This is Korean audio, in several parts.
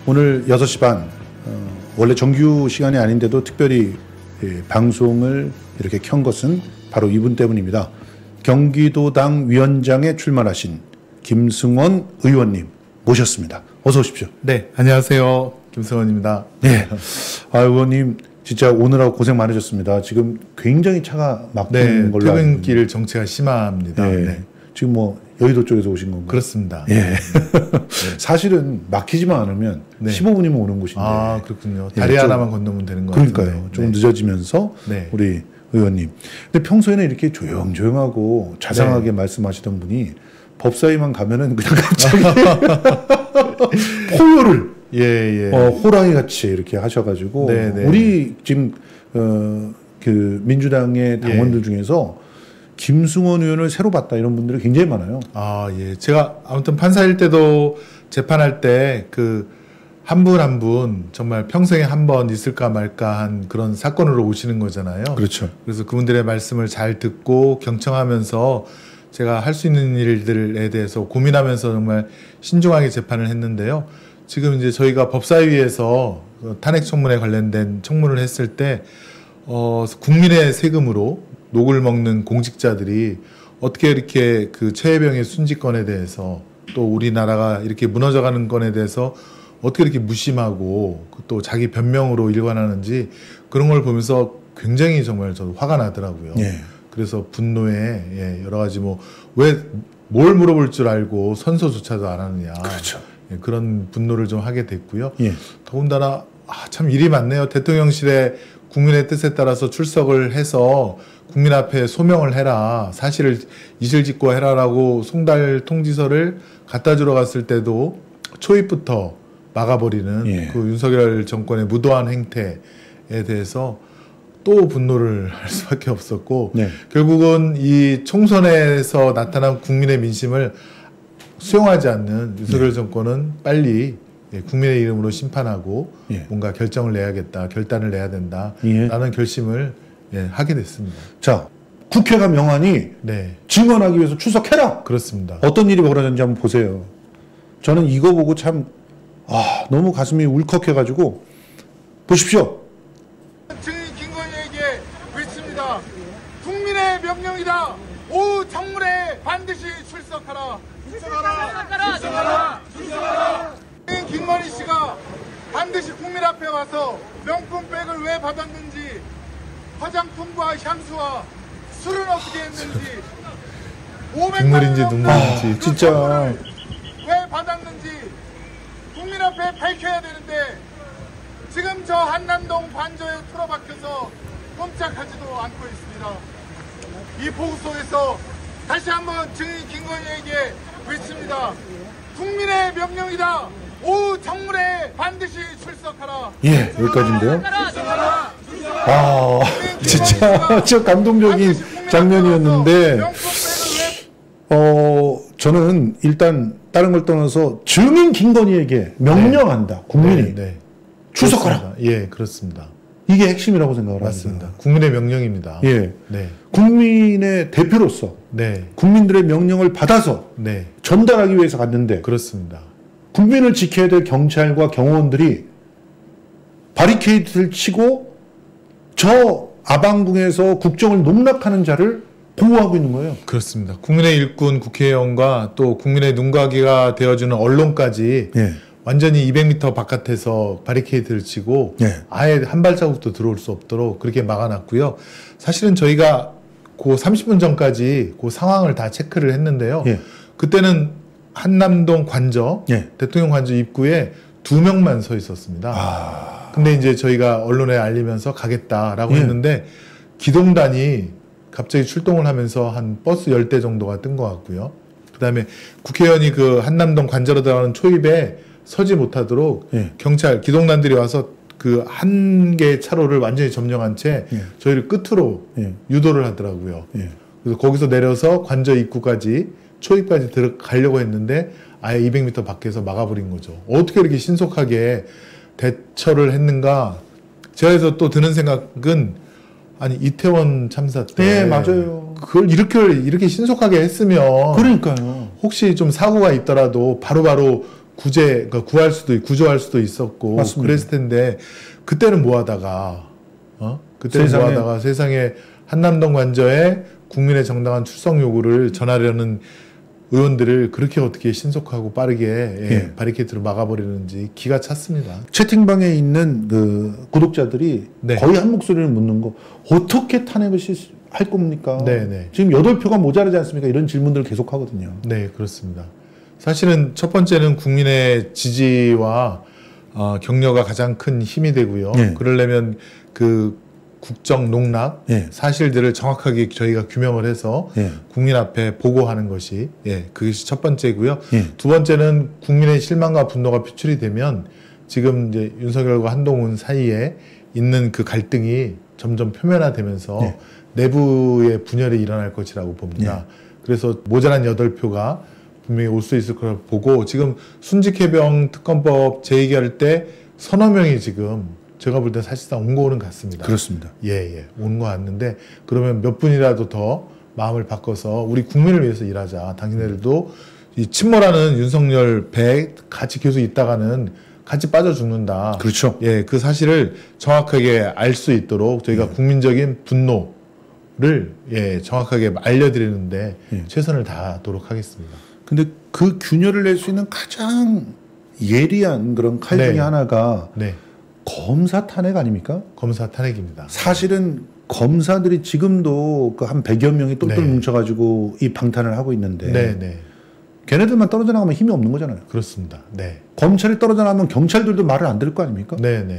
오늘 6시 반 원래 정규 시간이 아닌데도 특별히 방송을 이렇게 켠 것은 바로 이분 때문입니다. 경기도당 위원장에 출마하신 김승원 의원님 모셨습니다. 어서 오십시오. 네, 안녕하세요. 김승원입니다. 네, 의원님 진짜 오늘하고 고생 많으셨습니다. 지금 굉장히 차가 막히는 걸로 알고 있는데. 퇴근길 정체가 심합니다. 네. 네. 지금 뭐 여의도 쪽에서 오신 건가요? 그렇습니다. 예. 네. 사실은 막히지만 않으면 15분이면 오는 곳인데. 아, 그렇군요. 다리 하나만 건너면 되는 거 같아요. 그러니까요. 조금 늦어지면서 우리 의원님. 근데 평소에는 이렇게 조용조용하고 자상하게 말씀하시던 분이 법사위만 가면은 그냥 갑자기 포효를 호랑이 같이 이렇게 하셔가지고 우리 지금 그 민주당의 당원들 중에서 김승원 의원을 새로 봤다 이런 분들이 굉장히 많아요. 아, 예. 제가 아무튼 판사일 때도 재판할 때 그 한 분 한 분 정말 평생에 한 번 있을까 말까 한 그런 사건으로 오시는 거잖아요. 그렇죠. 그래서 그분들의 말씀을 잘 듣고 경청하면서 제가 할 수 있는 일들에 대해서 고민하면서 정말 신중하게 재판을 했는데요. 지금 이제 저희가 법사위에서 탄핵 청문회 관련된 청문을 했을 때 국민의 세금으로 녹을 먹는 공직자들이 어떻게 이렇게 그 최혜병의 순직건에 대해서 또 우리나라가 이렇게 무너져가는 건에 대해서 어떻게 이렇게 무심하고 또 자기 변명으로 일관하는지 그런 걸 보면서 굉장히 정말 저도 화가 나더라고요. 그래서 분노에 여러 가지 뭘 물어볼 줄 알고 선서조차도 안 하느냐. 그렇죠. 그런 분노를 좀 하게 됐고요. 더군다나 참 일이 많네요. 대통령실에 국민의 뜻에 따라서 출석을 해서 국민 앞에 소명을 해라. 사실을 이실직고 해라라고 송달 통지서를 갖다 주러 갔을 때도 초입부터 막아버리는 그 윤석열 정권의 무도한 행태에 대해서 또 분노를 할 수밖에 없었고 결국은 이 총선에서 나타난 국민의 민심을 수용하지 않는 윤석열 정권은 빨리 국민의 이름으로 심판하고 뭔가 결정을 내야겠다, 결단을 내야 된다라는 결심을 하게 됐습니다. 자, 국회가 명하니 증언하기 위해서 출석해라. 그렇습니다. 어떤 일이 벌어졌는지 한번 보세요. 저는 이거 보고 참 너무 가슴이 울컥해가지고 보십시오. 증인 김건희에게 외칩니다. 국민의 명령이다. 오후 청문회에 반드시 출석하라. 출석하라. 증인 김건희 씨가 반드시 국민 앞에 와서 명품백을 왜 받았는지, 화장품과 향수와 술은 어떻게 했는지, 500만 원 눈물인지 진짜 왜 받았는지 국민 앞에 밝혀야 되는데 지금 저 한남동 관저에 틀어박혀서 꼼짝하지도 않고 있습니다. 이 보고 속에서 다시 한번 증인 김건희에게 외칩니다. 국민의 명령이다. 오후 청문회에 반드시 출석하라. 여기까지인데요. 진짜 저 감동적인 장면이었는데 저는 일단 다른 걸 떠나서 증인 김건희에게 명령한다. 국민이 출석하라. 그렇습니다. 이게 핵심이라고 생각을 맞습니다. 합니다. 국민의 명령입니다. 국민의 대표로서 국민들의 명령을 받아서 전달하기 위해서 갔는데 그렇습니다. 국민을 지켜야 될 경찰과 경호원들이 바리케이드를 치고 저 아방궁에서 국정을 농락하는 자를 보호하고 있는 거예요. 그렇습니다. 국민의 일꾼 국회의원과 또 국민의 눈가기가 되어주는 언론까지 완전히 200m 바깥에서 바리케이드를 치고 아예 한 발자국도 들어올 수 없도록 그렇게 막아놨고요. 사실은 저희가 그 30분 전까지 그 상황을 다 체크를 했는데요. 그때는 한남동 관저, 대통령 관저 입구에 2명만 서 있었습니다. 근데 이제 저희가 언론에 알리면서 가겠다라고 했는데 기동단이 갑자기 출동을 하면서 한 버스 10대 정도가 뜬 것 같고요. 그 다음에 국회의원이 그 한남동 관저로 들어가는 초입에 서지 못하도록 경찰, 기동단들이 와서 그 한 개의 차로를 완전히 점령한 채 저희를 끝으로 유도를 하더라고요. 그래서 거기서 내려서 관저 입구까지 초입까지 들어가려고 했는데 아예 200m 밖에서 막아버린 거죠. 어떻게 이렇게 신속하게 대처를 했는가. 제가 해서 또 드는 생각은 아니 이태원 참사 때 맞아요. 그걸 이렇게 신속하게 했으면 그러니까요. 혹시 좀 사고가 있더라도 바로바로 구조할 수도 있었고 맞습니다. 그랬을 텐데 그때는 뭐 하다가 그때는 뭐 하다가 세상에 한남동 관저에 국민의 정당한 출석 요구를 전하려는 의원들을 그렇게 어떻게 신속하고 빠르게 바리케이트로 막아버리는지 기가 찼습니다. 채팅방에 있는 그 구독자들이 거의 한 목소리를 묻는 거, 어떻게 탄핵을 할 겁니까? 지금 8표가 모자라지 않습니까? 이런 질문들을 계속 하거든요. 네, 그렇습니다. 사실은 첫 번째는 국민의 지지와 격려가 가장 큰 힘이 되고요. 그러려면 그 국정 농락 사실들을 정확하게 저희가 규명을 해서 국민 앞에 보고하는 것이 그것이 첫 번째고요. 두 번째는 국민의 실망과 분노가 표출이 되면 지금 이제 윤석열과 한동훈 사이에 있는 그 갈등이 점점 표면화되면서 내부의 분열이 일어날 것이라고 봅니다. 그래서 모자란 8표가 분명히 올 수 있을 거라고 보고, 지금 순직해병 특검법 제의결할 때 서너 명이 지금 제가 볼 때 사실상 온 거는 같습니다. 그렇습니다. 온 거 같는데, 그러면 몇 분이라도 더 마음을 바꿔서 우리 국민을 위해서 일하자. 당신네들도 이 침몰하는 윤석열 배 같이 계속 있다가는 같이 빠져 죽는다. 그렇죠. 그 사실을 정확하게 알 수 있도록 저희가 국민적인 분노를 정확하게 알려드리는데 최선을 다하도록 하겠습니다. 근데 그 균열을 낼 수 있는 가장 예리한 그런 칼 중에 하나가 검사 탄핵 아닙니까? 검사 탄핵입니다. 사실은 검사들이 지금도 그 한 100여 명이 똘똘 뭉쳐가지고 이 방탄을 하고 있는데 걔네들만 떨어져 나가면 힘이 없는 거잖아요. 그렇습니다. 검찰이 떨어져 나가면 경찰들도 말을 안 들을 거 아닙니까?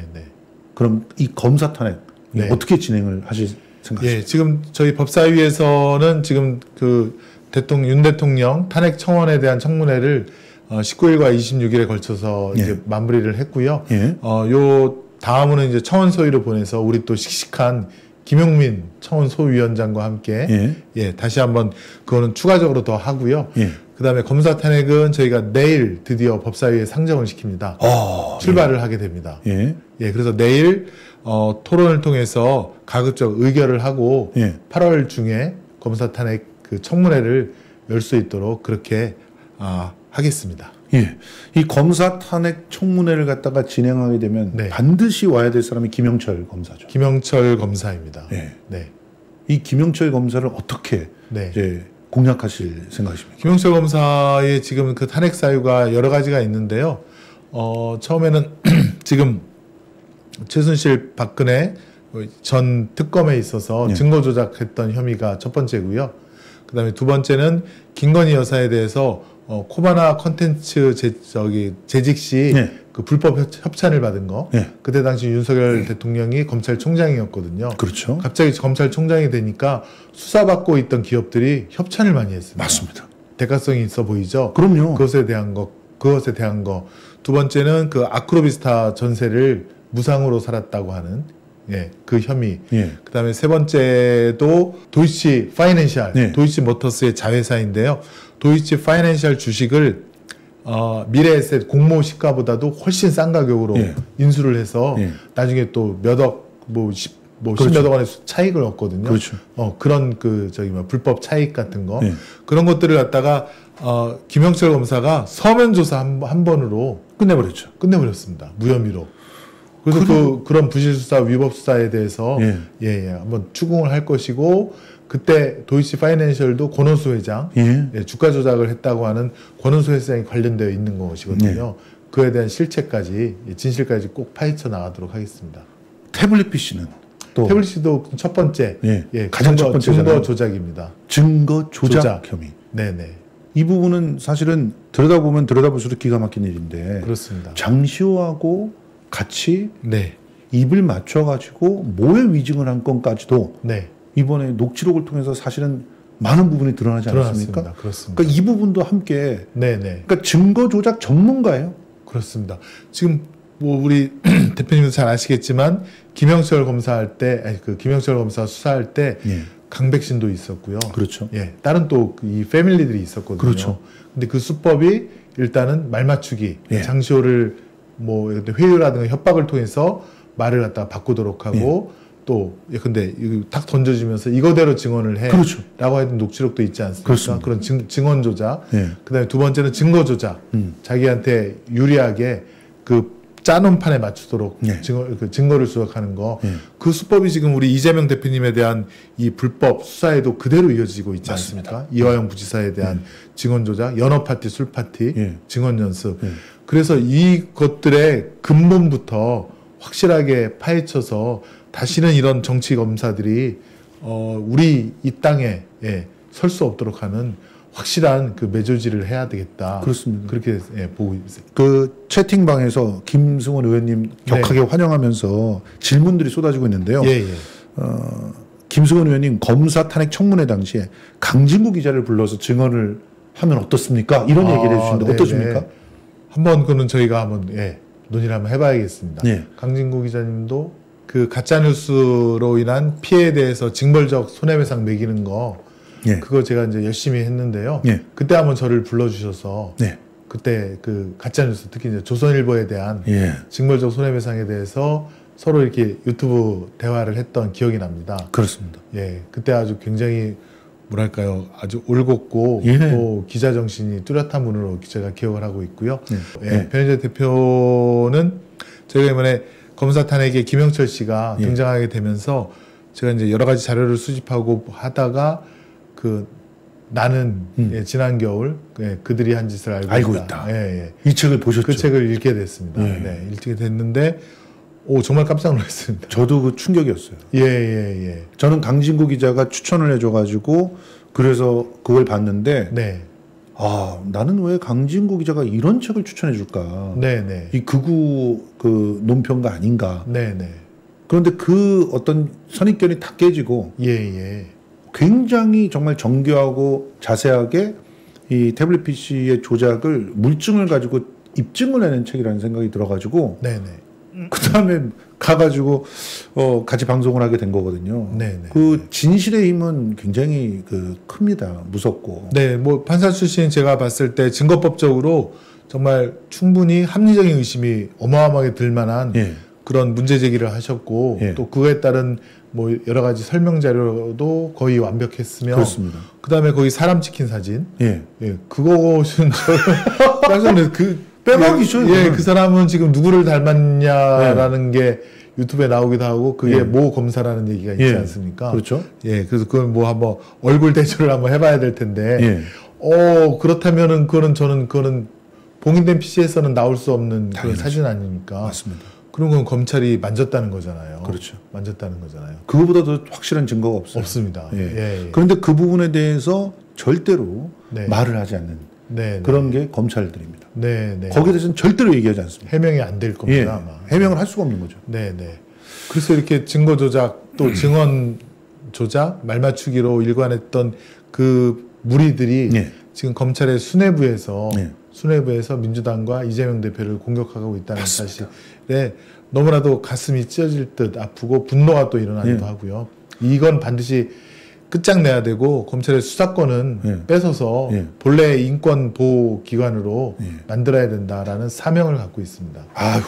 그럼 이 검사 탄핵 어떻게 진행을 하실 생각이십니까? 지금 저희 법사위에서는 지금 그 윤 대통령 탄핵 청원에 대한 청문회를 19일과 26일에 걸쳐서 이제 마무리를 했고요. 요 다음은 이제 청원 소위로 보내서 우리 또 씩씩한 김용민 청원 소위원장과 함께 다시 한번 그거는 추가적으로 더 하고요. 그다음에 검사 탄핵은 저희가 내일 드디어 법사위에 상정을 시킵니다. 출발을 하게 됩니다. 그래서 내일 토론을 통해서 가급적 의결을 하고 8월 중에 검사 탄핵 그 청문회를 열 수 있도록 그렇게 하겠습니다. 이 검사 탄핵 청문회를 갖다가 진행하게 되면 반드시 와야 될 사람이 김영철 검사죠. 김영철 검사입니다. 이 김영철 검사를 어떻게 이제 공략하실 생각이십니까? 김영철 검사의 지금 그 탄핵 사유가 여러 가지가 있는데요. 처음에는 지금 최순실 박근혜 전 특검에 있어서 증거 조작했던 혐의가 첫 번째고요. 그다음에 두 번째는 김건희 여사에 대해서 코바나 컨텐츠 재직 시 그 불법 협찬을 받은 거. 그때 당시 윤석열 대통령이 검찰총장이었거든요. 그렇죠. 갑자기 검찰총장이 되니까 수사받고 있던 기업들이 협찬을 많이 했습니다. 맞습니다. 대가성이 있어 보이죠? 그럼요. 그것에 대한 거. 두 번째는 그 아크로비스타 전세를 무상으로 살았다고 하는 그 혐의. 그다음에 세 번째도 도이치 파이낸셜, 도이치 모터스의 자회사인데요. 도이치 파이낸셜 주식을 미래에셋 공모 시가보다도 훨씬 싼 가격으로 인수를 해서 나중에 또 몇억 십몇 억 원의 차익을 얻거든요. 그렇죠. 그런 불법 차익 같은 거 그런 것들을 갖다가 김영철 검사가 서면 조사 한 번으로 끝내버렸습니다. 무혐의로. 그래서 그런 부실 수사, 위법 수사에 대해서 한번 추궁을 할 것이고, 그때 도이치 파이낸셜도 권오수 회장 주가 조작을 했다고 하는 권오수 회장이 관련되어 있는 것이거든요. 그에 대한 실체까지 진실까지 꼭 파헤쳐 나가도록 하겠습니다. 태블릿 PC는 또 태블릿도 첫 번째 가장 첫 번째 증거 조작입니다. 증거 조작 혐의. 이 부분은 사실은 들여다보면 들여다볼수록 기가 막힌 일인데, 그렇습니다. 장시호하고 같이 입을 맞춰가지고 모의 위증을 한 건까지도 이번에 녹취록을 통해서 사실은 많은 부분이 드러나지 않았습니까? 그렇습니다. 그러니까 이 부분도 함께 그러니까 증거 조작 전문가예요. 그렇습니다. 지금 우리 대표님도 잘 아시겠지만 김영철 검사할 때, 김영철 검사 수사할 때 강백신도 있었고요. 그렇죠. 다른 또 이 패밀리들이 있었거든요. 그렇죠. 근데 그 수법이 일단은 말 맞추기, 장시호를 회유라든가 협박을 통해서 말을 갖다가 바꾸도록 하고 또 근데 탁 던져주면서 이거대로 증언을 해. 그렇죠. 라고 했던 녹취록도 있지 않습니까? 그렇습니다. 그런 증언 조작. 예. 그다음에 두 번째는 증거 조작. 자기한테 유리하게 그 짜놓은 판에 맞추도록 예. 증거를 조작하는 거. 예. 그 수법이 지금 우리 이재명 대표님에 대한 이 불법 수사에도 그대로 이어지고 있지 맞습니다. 않습니까? 이화영 부지사에 대한 증언 조작, 연어 파티, 술 파티, 예. 증언 연습. 예. 그래서 이것들의 근본부터 확실하게 파헤쳐서 다시는 이런 정치 검사들이 우리 이 땅에 설 수 없도록 하는 확실한 그 매조지를 해야 되겠다. 그렇습니다. 그렇게 보고 있어요. 그 채팅방에서 김승원 의원님 격하게 환영하면서 질문들이 쏟아지고 있는데요. 예, 예. 김승원 의원님 검사 탄핵 청문회 당시에 강진구 기자를 불러서 증언을 하면 어떻습니까? 이런 얘기를 해주시는데 네네. 어떠십니까? 한번 그는 저희가 한번 논의를 한번 해봐야겠습니다. 예. 강진구 기자님도 그 가짜뉴스로 인한 피해에 대해서 징벌적 손해배상 매기는 거 예. 그거 제가 이제 열심히 했는데요. 예. 그때 한번 저를 불러주셔서 네. 그때 그 가짜뉴스 특히 이제 조선일보에 대한 예. 징벌적 손해배상에 대해서 서로 이렇게 유튜브 대화를 했던 기억이 납니다. 그렇습니다. 예, 그때 아주 굉장히 뭐랄까요, 아주 올곧고 예. 또 기자 정신이 뚜렷한 분으로 제가 기억을 하고 있고요. 예. 예, 예. 변희재 대표는 저희가 이번에 검사 탄핵에 김영철 씨가 예. 등장하게 되면서 제가 이제 여러 가지 자료를 수집하고 하다가 그 나는 지난 겨울 그들이 한 짓을 알고 있다. 예, 예. 이 책을 보셨죠? 그 책을 읽게 됐습니다. 예. 네, 읽게 됐는데 정말 깜짝 놀랐습니다. 저도 그 충격이었어요. 예, 예, 예. 저는 강진구 기자가 추천을 해줘가지고 그래서 그걸 봤는데 네, 나는 왜 강진구 기자가 이런 책을 추천해줄까? 네, 네, 이 극우 그 논평가 아닌가? 네, 네. 그런데 그 어떤 선입견이 다 깨지고 예, 예. 굉장히 정말 정교하고 자세하게 이 태블릿 PC의 조작을 물증을 가지고 입증을 해낸 책이라는 생각이 들어가지고 네, 네. 그 다음에 가가지고 같이 방송을 하게 된 거거든요. 네, 네. 그 진실의 힘은 굉장히 큽니다. 무섭고. 네, 뭐 판사 출신 제가 봤을 때 증거법적으로 정말 충분히 합리적인 의심이 어마어마하게 들 만한 예. 그런 문제 제기를 하셨고 예. 또 그에 따른 뭐 여러 가지 설명 자료도 거의 완벽했으며 그렇습니다. 그다음에 거기 사람 찍힌 사진 예. 그것은 저 깜짝 놀랐어요. 빼박이죠. 예, 그 사람은 지금 누구를 닮았냐라는 게 유튜브에 나오기도 하고 그게 예. 모 검사라는 얘기가 있지 예. 않습니까? 그렇죠. 예, 그래서 그건 뭐 한번 얼굴 대조를 한번 해봐야 될 텐데 예. 그렇다면은 그거는 봉인된 PC에서는 나올 수 없는 그런 당연하죠. 사진 아닙니까? 맞습니다. 그런 건 검찰이 만졌다는 거잖아요. 그렇죠. 만졌다는 거잖아요. 그거보다 더 확실한 증거가 없어요. 없습니다. 예. 예, 예. 그런데 그 부분에 대해서 절대로 네. 말을 하지 않는 네, 그런 게 검찰들입니다. 네, 네. 거기에 대해서는 절대로 얘기하지 않습니다. 해명이 안 될 겁니다. 예. 아마. 해명을 할 수가 없는 거죠. 네, 네. 그래서 이렇게 증거 조작 또 증언 조작, 말 맞추기로 일관했던 그 무리들이 예. 지금 검찰의 수뇌부에서 예. 민주당과 이재명 대표를 공격하고 있다는 맞습니다. 사실에 너무나도 가슴이 찢어질 듯 아프고 분노가 또 일어나기도 예. 하고요. 이건 반드시 끝장내야 되고 검찰의 수사권은 예. 뺏어서 예. 본래 인권 보호 기관으로 예. 만들어야 된다라는 사명을 갖고 있습니다. 아휴,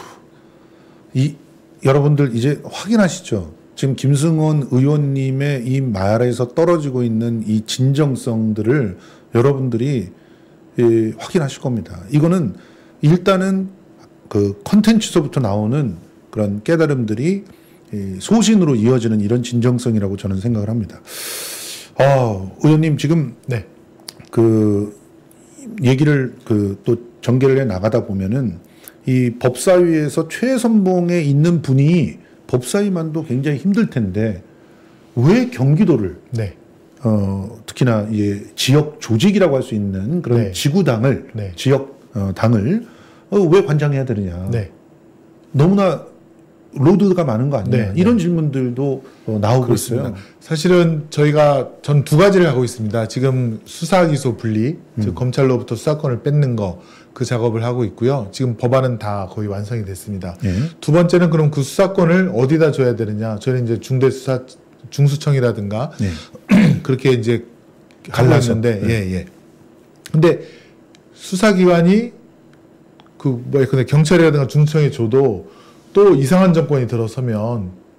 여러분들 이제 확인하시죠? 지금 김승원 의원님의 이 말에서 떨어지고 있는 이 진정성들을 여러분들이 확인하실 겁니다. 이거는 일단은 그 컨텐츠서부터 나오는 그런 깨달음들이 소신으로 이어지는 이런 진정성이라고 저는 생각을 합니다. 의원님 지금 네. 그 얘기를 또 전개를 해 나가다 보면은 이 법사위에서 최선봉에 있는 분이 법사위만도 굉장히 힘들 텐데 왜 경기도를 네. 특히나 이제 지역 조직이라고 할 수 있는 그런 네. 지구당을 네. 지역 당을 왜 관장해야 되느냐? 네. 너무나 로드가 많은 거 아니냐? 네, 이런 질문들도 나오고 그렇습니다. 있어요. 사실은 전 두 가지를 하고 있습니다. 지금 수사 기소 분리, 즉 검찰로부터 수사권을 뺏는 거 그 작업을 하고 있고요. 지금 법안은 다 거의 완성이 됐습니다. 예. 두 번째는 그럼 그 수사권을 어디다 줘야 되느냐? 저는 이제 중수청이라든가 네. 그렇게 이제 하고 갈라서. 있는데, 네. 예. 근데 수사기관이 근데 경찰이라든가 중수청에 줘도 또 이상한 정권이 들어서면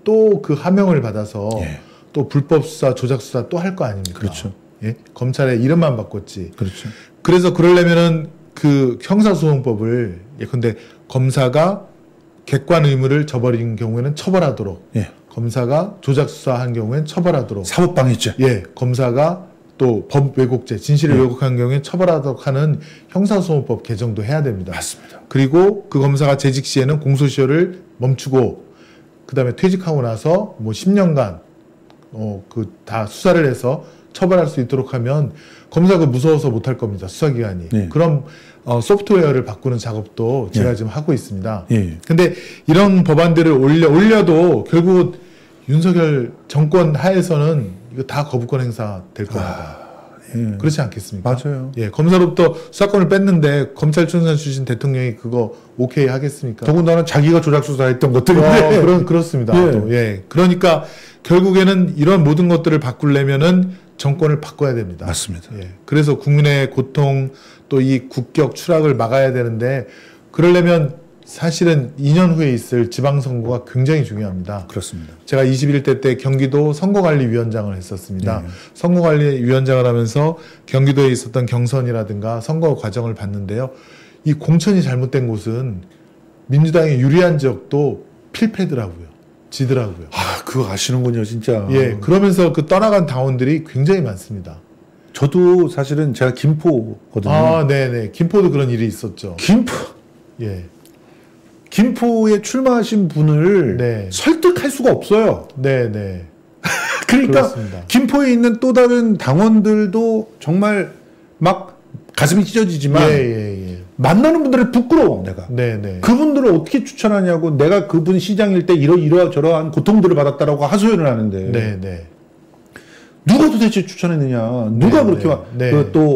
또 그 하명을 받아서 예. 또 불법 수사, 조작 수사 또 할 거 아닙니까? 그렇죠. 예? 검찰의 이름만 바꿨지. 그렇죠. 그래서 그러려면은 그 형사소송법을 예컨대 검사가 객관 의무를 저버린 경우에는 처벌하도록, 예. 검사가 조작 수사한 경우에는 처벌하도록, 사법방해죄. 예, 검사가 또 법 왜곡죄, 진실을 예. 왜곡한 경우에 처벌하도록 하는 형사소송법 개정도 해야 됩니다. 맞습니다. 그리고 그 검사가 재직 시에는 공소시효를 멈추고 그다음에 퇴직하고 나서 뭐 10년간 그 다 수사를 해서 처벌할 수 있도록 하면 검사가 무서워서 못할 겁니다. 수사기관이. 네. 그럼 소프트웨어를 바꾸는 작업도 제가 네. 지금 하고 있습니다. 예. 근데 이런 법안들을 올려도 결국 윤석열 정권 하에서는 이거 다 거부권 행사 될 겁니다. 예. 그렇지 않겠습니까? 맞아요. 예, 검사로부터 수사권을 뺐는데 검찰총장 출신 대통령이 그거 오케이 하겠습니까? 더군다나 자기가 조작 수사했던 것들인데. 그렇습니다. 예. 또, 예. 그러니까 결국에는 이런 모든 것들을 바꾸려면은 정권을 바꿔야 됩니다. 맞습니다. 예. 그래서 국민의 고통 또 이 국격 추락을 막아야 되는데 그러려면 사실은 2년 후에 있을 지방선거가 굉장히 중요합니다. 그렇습니다. 제가 21대 때 경기도 선거관리위원장을 했었습니다. 네. 선거관리위원장을 하면서 경기도에 있었던 경선이라든가 선거 과정을 봤는데요. 이 공천이 잘못된 곳은 민주당에 유리한 지역도 필패더라고요. 지더라고요. 아, 그거 아시는군요, 진짜. 예, 그러면서 그 떠나간 당원들이 굉장히 많습니다. 저도 사실은 제가 김포거든요. 아, 네네. 김포도 그런 일이 있었죠. 예. 김포에 출마하신 분을 네. 설득할 수가 없어요. 네네. 그러니까 그렇습니다. 김포에 있는 또 다른 당원들도 정말 막 가슴이 찢어지지만 예. 만나는 분들이 부끄러워, 내가. 네네. 그분들을 어떻게 추천하냐고, 내가 그분 시장일 때 이러저러한 고통들을 받았다라고 하소연을 하는데 네네. 누가 도대체 추천했느냐, 누가 네, 그렇게 네.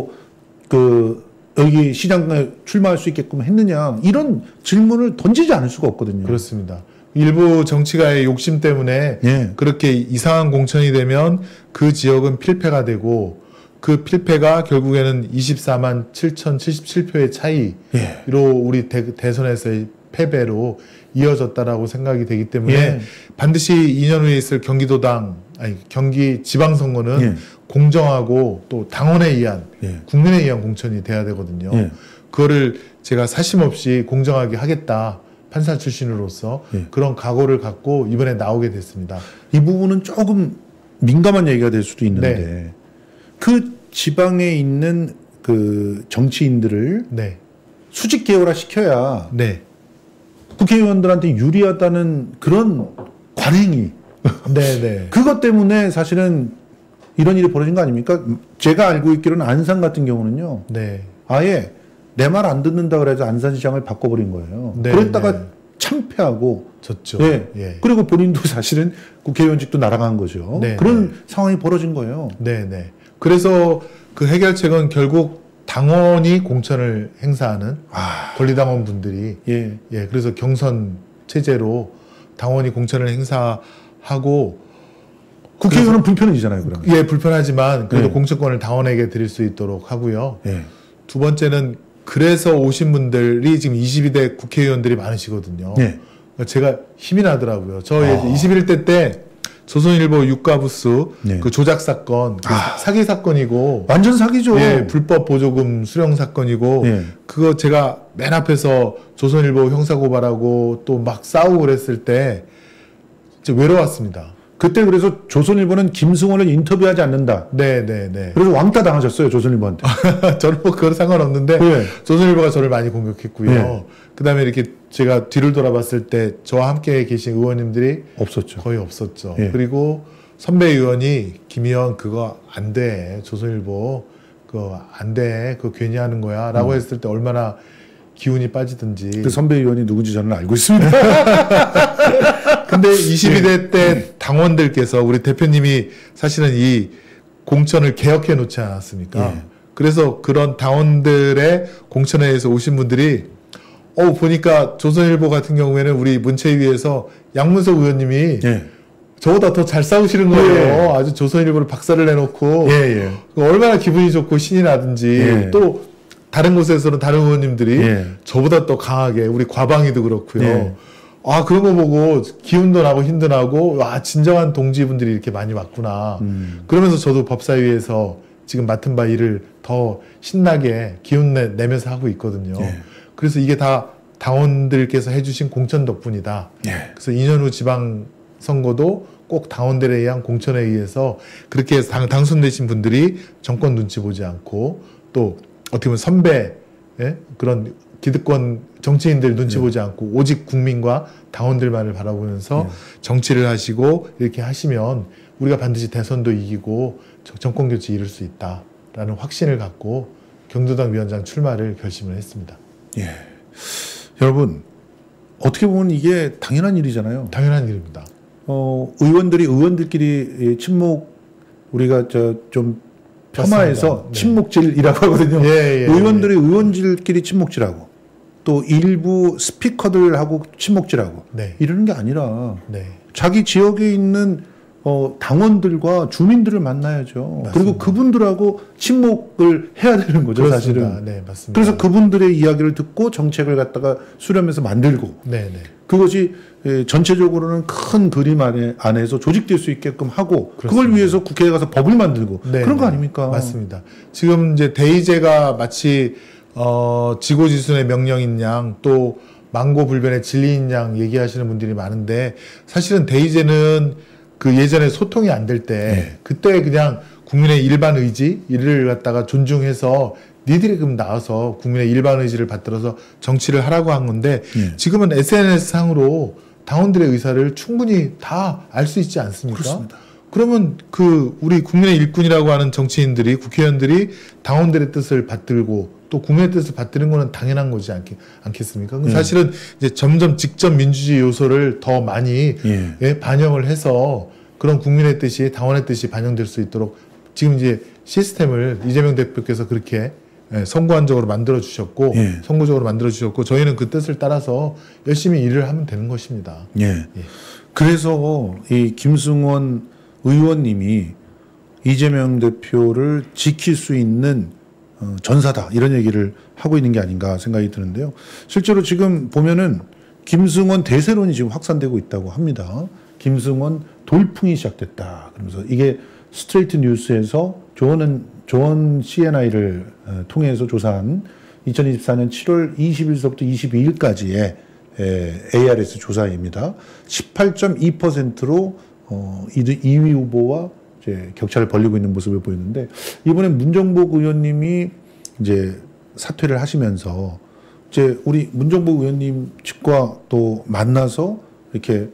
여기 시장에 출마할 수 있게끔 했느냐, 이런 질문을 던지지 않을 수가 없거든요. 그렇습니다. 일부 정치가의 욕심 때문에 예. 그렇게 이상한 공천이 되면 그 지역은 필패가 되고 그 필패가 결국에는 24만 7,077표의 차이로 예. 우리 대선에서의 패배로 이어졌다라고 생각이 되기 때문에 예. 반드시 2년 후에 있을 경기 지방선거는 예. 공정하고 또 당원에 의한 예. 국민에 의한 공천이 돼야 되거든요. 예. 그거를 제가 사심없이 공정하게 하겠다. 판사 출신으로서 예. 그런 각오를 갖고 이번에 나오게 됐습니다. 이 부분은 조금 민감한 얘기가 될 수도 있는데 네. 그 지방에 있는 그 정치인들을 네. 수직 계열화 시켜야 네. 국회의원들한테 유리하다는 그런 관행이 네. 그것 때문에 사실은 이런 일이 벌어진 거 아닙니까? 제가 알고 있기로는 안산 같은 경우는요. 네. 아예 내 말 안 듣는다 그래서 안산시장을 바꿔버린 거예요. 네, 그랬다가 네. 참패하고 졌죠. 예. 예. 그리고 본인도 사실은 국회의원직도 날아간 거죠. 네, 그런 상황이 벌어진 거예요. 네. 그래서 그 해결책은 결국 당원이 공천을 행사하는 권리당원 분들이 예. 그래서 경선 체제로 당원이 공천을 행사하고 국회의원은 불편해지잖아요, 그러면. 예, 불편하지만 그래도 네. 공천권을 당원에게 드릴 수 있도록 하고요. 예. 두 번째는 그래서 오신 분들이 지금 22대 국회의원들이 많으시거든요. 네. 제가 힘이 나더라고요. 저 21대 때 조선일보 유가부스 네. 그 조작 사건, 그 사기 사건이고 완전 사기죠. 예, 불법 보조금 수령 사건이고 예. 그거 제가 맨 앞에서 조선일보 형사고발하고 또 막 싸우고 그랬을 때 진짜 외로웠습니다. 그때 그래서 조선일보는 김승원을 인터뷰하지 않는다. 네. 그래서 왕따 당하셨어요, 조선일보한테. 저는 뭐 그건 상관없는데 네. 조선일보가 저를 많이 공격했고요. 네. 그다음에 이렇게 제가 뒤를 돌아봤을 때 저와 함께 계신 의원님들이 없었죠. 거의 없었죠. 예. 그리고 선배 의원이 김 의원 그거 안 돼. 조선일보 그거 안 돼. 그거 괜히 하는 거야. 라고 했을 때 얼마나 기운이 빠지든지. 그 선배 의원이 누군지 저는 알고 있습니다. 근데 22대 때 당원들께서 우리 대표님이 사실은 이 공천을 개혁해 놓지 않았습니까? 예. 그래서 그런 당원들의 공천에 의해서 오신 분들이 보니까 조선일보 같은 경우에는 우리 문체위에서 양문석 의원님이 예. 저보다 더 잘 싸우시는 거예요. 아주 조선일보를 박살을 내놓고 예. 얼마나 기분이 좋고 신이 나든지 예. 또 다른 곳에서는 다른 의원님들이 예. 저보다 더 강하게 우리 과방위도 그렇고요. 예. 그런 거 보고 기운도 나고 힘도 나고, 와, 진정한 동지분들이 이렇게 많이 왔구나. 그러면서 저도 법사위에서 지금 맡은 바 일을 더 신나게 기운 내면서 하고 있거든요. 그래서 이게 다 당원들께서 해주신 공천 덕분이다. 그래서 2년 후 지방선거도 꼭 당원들에 의한 공천에 의해서 그렇게 해서 당선되신 분들이 정권 눈치 보지 않고 또 어떻게 보면 선배, 그런 기득권 정치인들 눈치 보지 않고 오직 국민과 당원들만을 바라보면서 정치를 하시고 이렇게 하시면 우리가 반드시 대선도 이기고 정권 교체 이룰 수 있다라는 확신을 갖고 경기도당 위원장 출마를 결심을 했습니다. 여러분, 어떻게 보면 이게 당연한 일이잖아요. 당연한 일입니다. 의원들끼리 친목, 우리가 좀 폄하해서 친목질이라고 하거든요. 의원들이 의원들끼리 친목질하고 또 일부 스피커들하고 친목질하고 이러는 게 아니라 자기 지역에 있는 당원들과 주민들을 만나야죠. 맞습니다. 그리고 그분들하고 친목을 해야 되는 거죠. 그렇습니다. 사실은. 네, 맞습니다. 그래서 그분들의 이야기를 듣고 정책을 갖다가 수렴해서 만들고 그것이 전체적으로는 큰 그림 안에서 조직될 수 있게끔 하고 그렇습니다. 그걸 위해서 국회에 가서 법을 만들고 그런 거 아닙니까? 맞습니다. 지금 이제 대의제가 마치 지고지순의 명령인 양 또 망고불변의 진리인 양 얘기하시는 분들이 많은데 사실은 대의제는 그 예전에 소통이 안 될 때 그때 그냥 국민의 일반 의지 이를 갖다가 존중해서 니들이 그럼 나와서 국민의 일반 의지를 받들어서 정치를 하라고 한 건데 지금은 SNS상으로 당원들의 의사를 충분히 다 알 수 있지 않습니까? 그렇습니다. 그러면 우리 국민의 일꾼이라고 하는 정치인들이 국회의원들이 당원들의 뜻을 받들고 또 국민의 뜻을 받드는 거는 당연한 거지 않겠습니까? 사실은 이제 점점 직접 민주주의 요소를 더 많이 반영을 해서 그런 국민의 뜻이 당원의 뜻이 반영될 수 있도록 지금 이제 시스템을 이재명 대표께서 그렇게 선구안적으로 만들어 주셨고 선구적으로 만들어 주셨고 저희는 그 뜻을 따라서 열심히 일을 하면 되는 것입니다. 그래서 이 김승원 의원님이 이재명 대표를 지킬 수 있는 전사다 이런 얘기를 하고 있는 게 아닌가 생각이 드는데요. 실제로 지금 보면은 김승원 대세론이 지금 확산되고 있다고 합니다. 김승원 돌풍이 시작됐다. 그러면서 이게 스트레이트 뉴스에서 조원 CNI를 통해서 조사한 2024년 7월 20일서부터 22일까지의 ARS 조사입니다. 18.2%로 2위 후보와 이제 격차를 벌리고 있는 모습을 보였는데 이번에 문정복 의원님이 이제 사퇴를 하시면서 이제 우리 문정복 의원님 측과 또 만나서 이렇게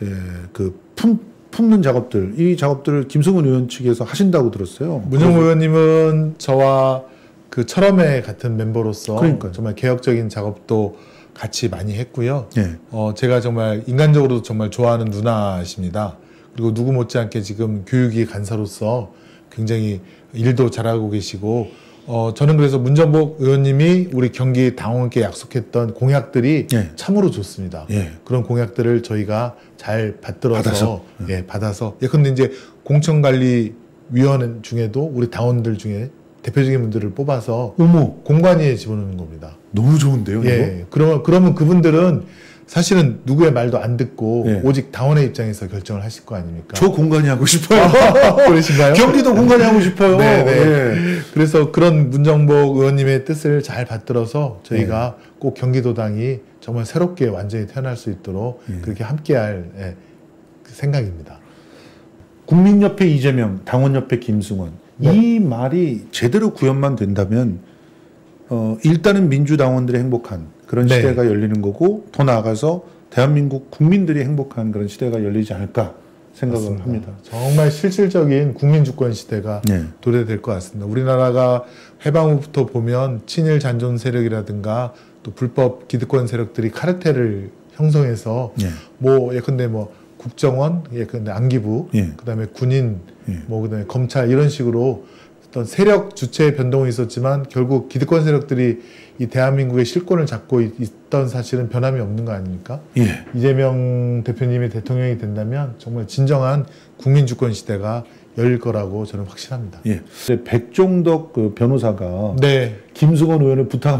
품는 작업들 이 작업들을 김승원 의원 측에서 하신다고 들었어요. 문정복 의원님은 저와 그 철험회 같은 멤버로서 정말 개혁적인 작업도 같이 많이 했고요. 제가 정말 인간적으로도 정말 좋아하는 누나십니다. 그리고 누구 못지않게 지금 교육위 간사로서 굉장히 일도 잘하고 계시고 저는 그래서 문정복 의원님이 우리 경기 당원께 약속했던 공약들이 참으로 좋습니다. 그런 공약들을 저희가 잘 받들어서 받아서 예컨대 이제 공천관리위원회 중에도 우리 당원들 중에 대표적인 분들을 뽑아서 공관위에 집어넣는 겁니다. 너무 좋은데요? 그러면 그분들은 사실은 누구의 말도 안 듣고 오직 당원의 입장에서 결정을 하실 거 아닙니까? 저 공간이 하고 싶어요. 그러신가요? 경기도 공간이 하고 싶어요. 그래서 그런 문정복 의원님의 뜻을 잘 받들어서 저희가 꼭 경기도당이 정말 새롭게 완전히 태어날 수 있도록 그렇게 함께할 생각입니다. 국민 옆에 이재명, 당원 옆에 김승원 이 말이 제대로 구현만 된다면 일단은 민주당원들이 행복한 그런 시대가 열리는 거고 더 나아가서 대한민국 국민들이 행복한 그런 시대가 열리지 않을까 생각을 맞습니다. 합니다. 정말 실질적인 국민주권 시대가 도래될 것 같습니다. 우리나라가 해방 후부터 보면 친일 잔존 세력이라든가 또 불법 기득권 세력들이 카르텔을 형성해서 예컨대 국정원, 예컨대 안기부, 그다음에 군인, 그다음에 검찰 이런 식으로 어떤 세력 주체의 변동이 있었지만 결국 기득권 세력들이 이 대한민국의 실권을 잡고 있던 사실은 변함이 없는 거 아닙니까? 이재명 대표님이 대통령이 된다면 정말 진정한 국민주권 시대가 열릴 거라고 저는 확신합니다. 백종덕 그 변호사가 김승원 의원을 부탁합니다.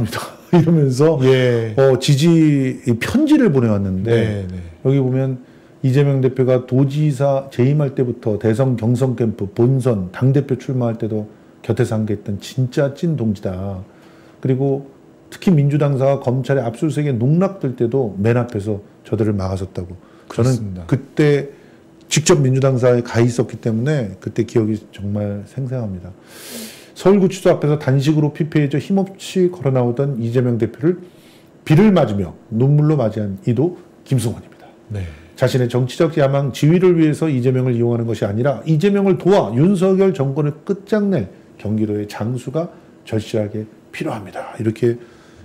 이러면서 예. 지지 편지를 보내왔는데 네, 네. 여기 보면 이재명 대표가 도지사 재임할 때부터 대선 경선 캠프, 본선, 당대표 출마할 때도 곁에서 함께했던 진짜 찐 동지다. 그리고 특히 민주당사가 검찰의 압수수색에 농락될 때도 맨 앞에서 저들을 막아섰다고. 그렇습니다. 저는 그때 직접 민주당사에 가 있었기 때문에 그때 기억이 정말 생생합니다. 서울구치소 앞에서 단식으로 피폐해져 힘없이 걸어 나오던 이재명 대표를 비를 맞으며 눈물로 맞이한 이도 김승원입니다. 네. 자신의 정치적 야망, 지위를 위해서 이재명을 이용하는 것이 아니라 이재명을 도와 윤석열 정권을 끝장낼 경기도의 장수가 절실하게 필요합니다. 이렇게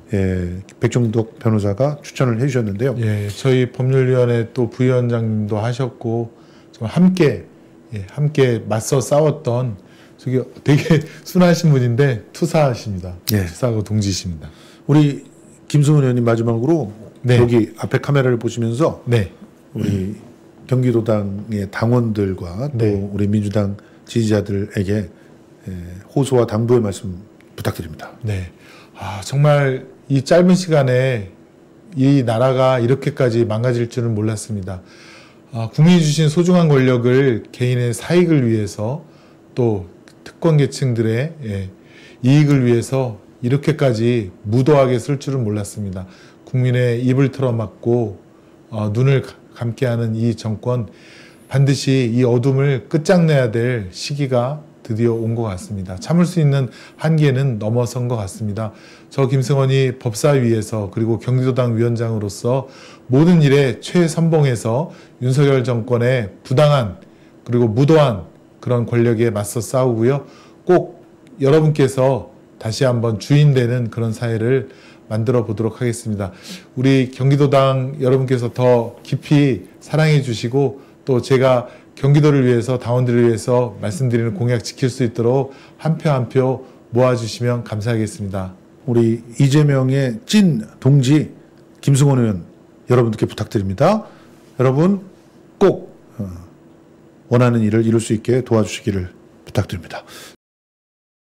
백정덕 변호사가 추천을 해주셨는데요. 예, 저희 법률위원회 또 부위원장님도 하셨고 정말 함께 맞서 싸웠던 저기 되게 순하신 분인데 투사하십니다. 예. 투사하고 동지십니다. 우리 김승훈 의원님 마지막으로 네. 여기 앞에 카메라를 보시면서 네. 우리 경기도당의 당원들과 또 네. 우리 민주당 지지자들에게 호소와 당부의 말씀 부탁드립니다. 네. 정말 이 짧은 시간에 이 나라가 이렇게까지 망가질 줄은 몰랐습니다. 국민이 주신 소중한 권력을 개인의 사익을 위해서 또 특권 계층들의 이익을 위해서 이렇게까지 무도하게 쓸 줄은 몰랐습니다. 국민의 입을 틀어막고 눈을 감게 하는 이 정권, 반드시 이 어둠을 끝장내야 될 시기가 드디어 온 것 같습니다. 참을 수 있는 한계는 넘어선 것 같습니다. 저 김승원이 법사위에서 그리고 경기도당 위원장으로서 모든 일에 최선봉해서 윤석열 정권의 부당한 그리고 무도한 그런 권력에 맞서 싸우고요. 꼭 여러분께서 다시 한번 주인되는 그런 사회를 만들어 보도록 하겠습니다. 우리 경기도당 여러분께서 더 깊이 사랑해 주시고 또 제가 경기도를 위해서 당원들을 위해서 말씀드리는 공약 지킬 수 있도록 한 표 한 표 모아주시면 감사하겠습니다. 우리 이재명의 찐 동지 김승원 의원 여러분들께 부탁드립니다. 여러분 꼭 원하는 일을 이룰 수 있게 도와주시기를 부탁드립니다.